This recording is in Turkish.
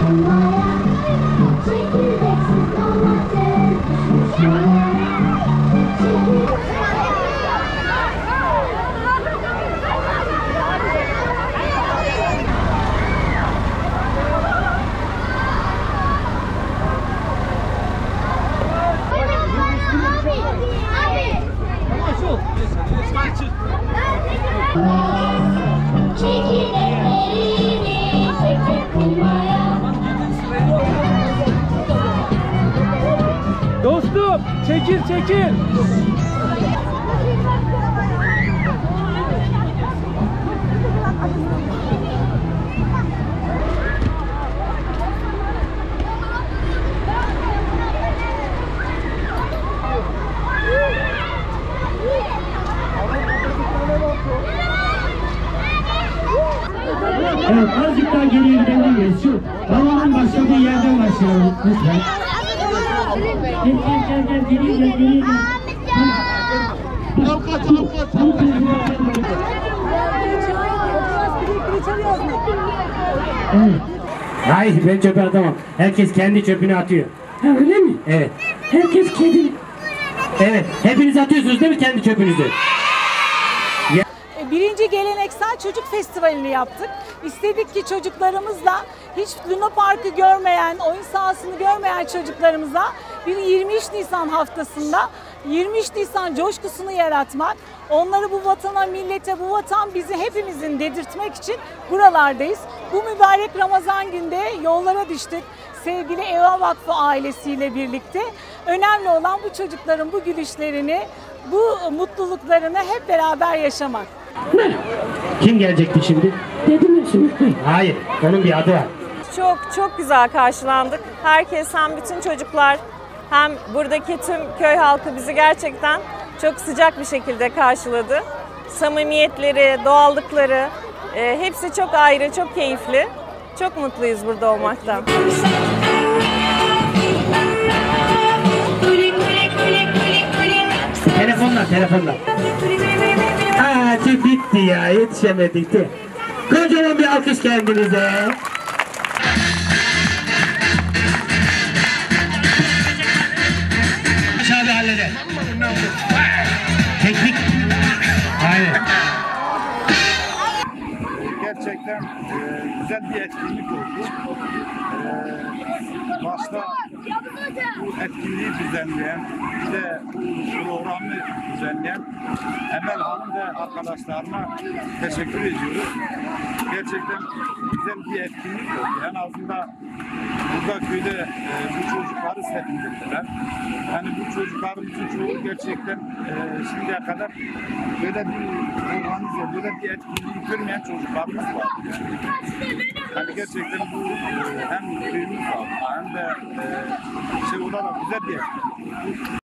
Dostum çekil çekil. Evet, azıcık daha geriye gidebilir miyiz? Şu balonun başladığı yerden başlayalım lütfen. Gel, geriye gel. Evet. Hayır, ben çöpe atamam. Herkes kendi çöpünü atıyor. Ha, öyle mi? Evet. Herkes kendi. Evet, hepiniz atıyorsunuz değil mi kendi çöpünüzü? Birinci geleneksel çocuk festivalini yaptık. İstedik ki çocuklarımızla hiç Luna Park'ı görmeyen, oyun sahasını görmeyen çocuklarımıza bir 23 Nisan haftasında 23 Nisan coşkusunu yaratmak, onları bu vatana, millete, bu vatan bizi hepimizin dedirtmek için buralardayız. Bu mübarek Ramazan günde yollara düştük. Sevgili Eva Vakfı ailesiyle birlikte. Önemli olan bu çocukların bu gülüşlerini, bu mutluluklarını hep beraber yaşamak. Kim gelecekti şimdi? Dedim ya şimdi. Hayır, onun bir adı var. Çok güzel karşılandık. Herkes, hem bütün çocuklar hem buradaki tüm köy halkı bizi gerçekten çok sıcak bir şekilde karşıladı. Samimiyetleri, doğallıkları hepsi çok ayrı, çok keyifli. Çok mutluyuz burada olmaktan. Telefonla. Tüh bitti ya, yetişemedik. Kocaman bir alkış kendinize. Aşağıda halleder. Teknik. Aynen. Gerçekten güzel bir etkinlik oldu. Başta bu etkinliği düzenleyen, bir de bu programı düzenleyen Emel Hanım ve arkadaşlarına teşekkür ediyoruz. Gerçekten güzel bir etkinlik oldu. En azından burada köyde bu çocukları sevindirdiler. Yani bu çocuklarımızın çoğu gerçekten şimdiye kadar böyle bir organize, böyle bir etkinliği görmeyen çocuklarımız var. Yani gerçekten bu hem köyümüz var hem de şey olarak güzel bir etkinlik.